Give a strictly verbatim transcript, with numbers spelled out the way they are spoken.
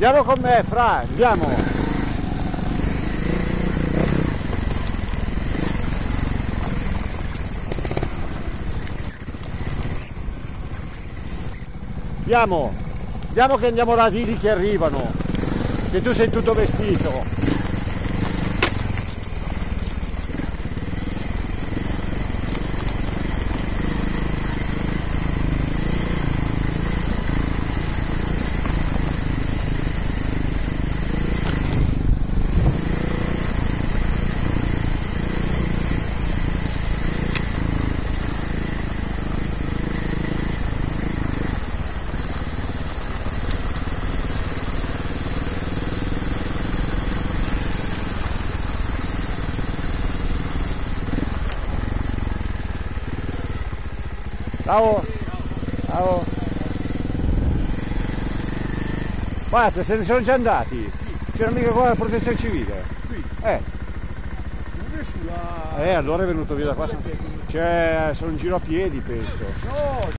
Andiamo con me, Fra, andiamo. Andiamo, andiamo che andiamo là di lì che arrivano, che tu sei tutto vestito. Ciao! Ciao! Basta, se ne sono già andati! C'era mica qua la protezione civile! Qui? Eh! Non è sulla... Eh, allora è venuto via da qua! Cioè, sono in giro a piedi, penso! No!